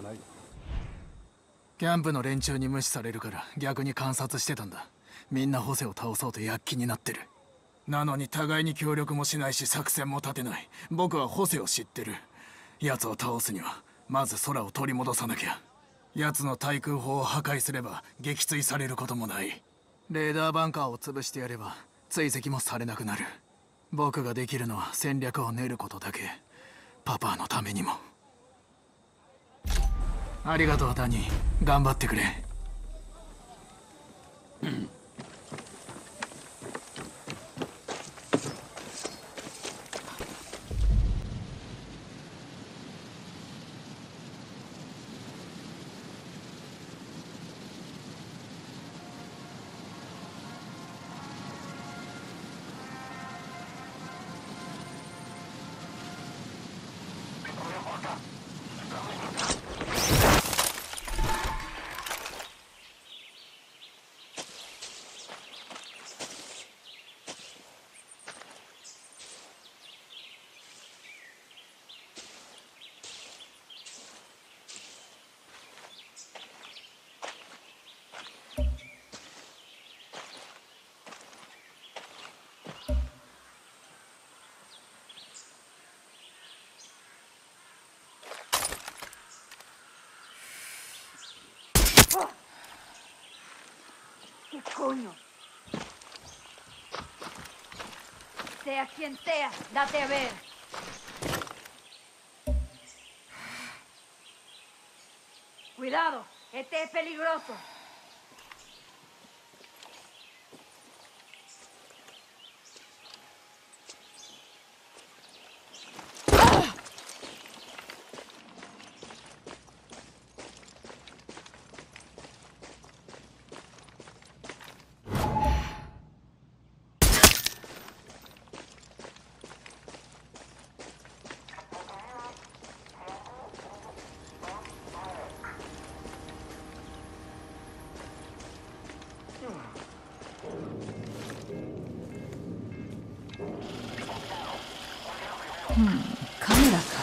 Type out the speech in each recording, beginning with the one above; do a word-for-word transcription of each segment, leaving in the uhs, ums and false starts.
かない。 キャンプの連中に無視されるから逆に観察してたんだ。みんなホセを倒そうと躍起になってる。なのに互いに協力もしないし作戦も立てない。僕はホセを知ってる。奴を倒すにはまず空を取り戻さなきゃ。奴の対空砲を破壊すれば撃墜されることもない。レーダーバンカーを潰してやれば追跡もされなくなる。僕ができるのは戦略を練ることだけ。パパのためにも。ありがとうダニー、頑張ってくれ。うん ¿Qué coño? Sea quien sea, date a ver. Cuidado, este es peligroso. Hmm, カメラか。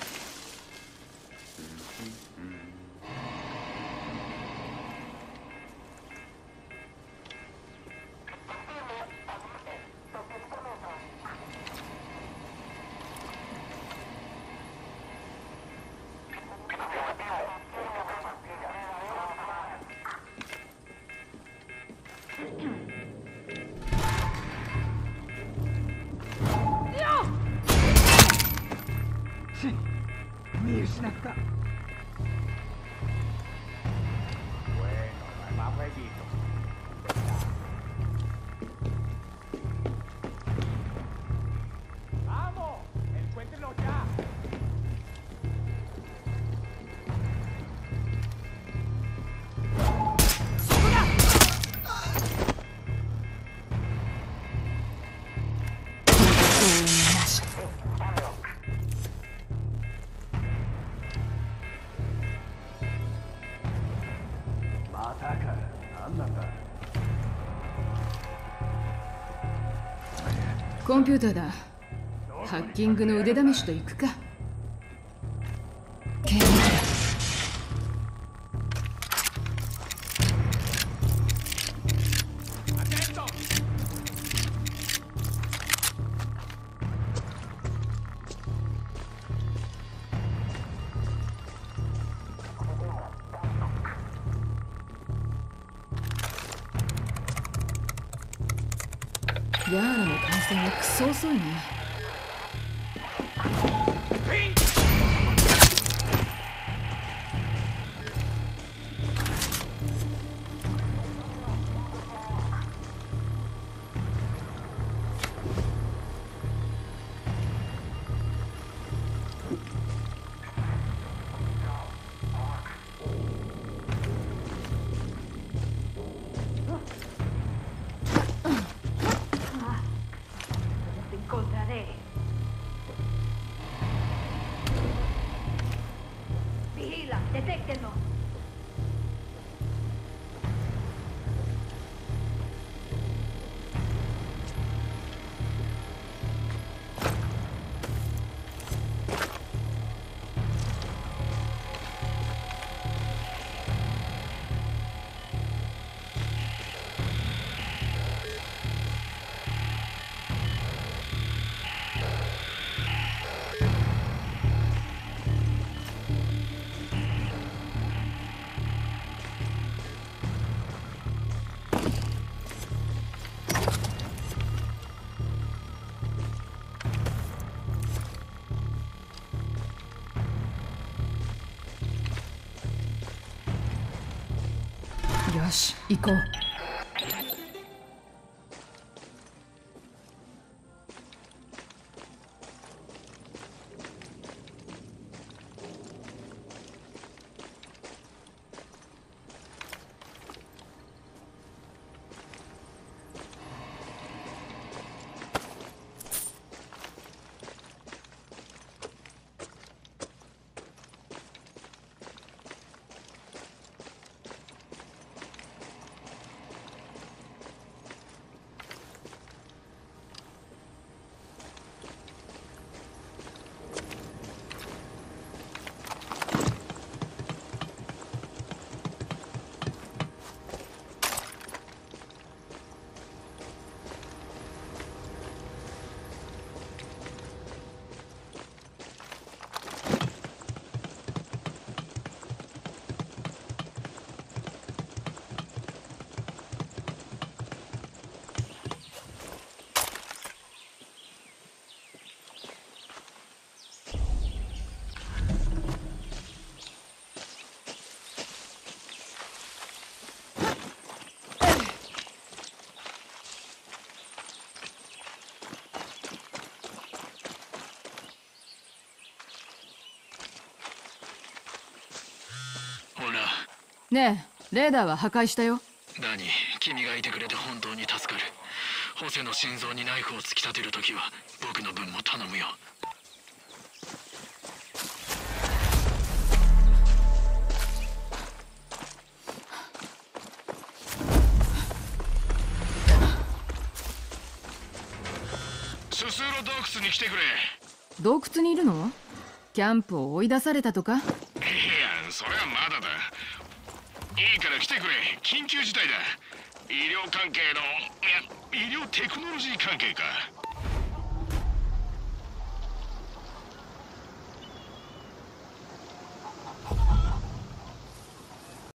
見失った。 コンピューターだ。ハッキングの腕試しといくか。剣だ。ヤーラの感染はクソ遅いね。 Detéctenlo. よし行こう。ねえ、レーダーは破壊したよ。 ダニー、君がいてくれて本当に助かる。ホセの心臓にナイフを突き立てるときは僕の分も頼むよ。 ススーロ洞窟に来てくれ。 洞窟にいるの？キャンプを追い出されたとか？ いや、それはまだだ。いいから来てくれ。緊急事態だ。医療関係の、いや、医療テクノロジー関係か。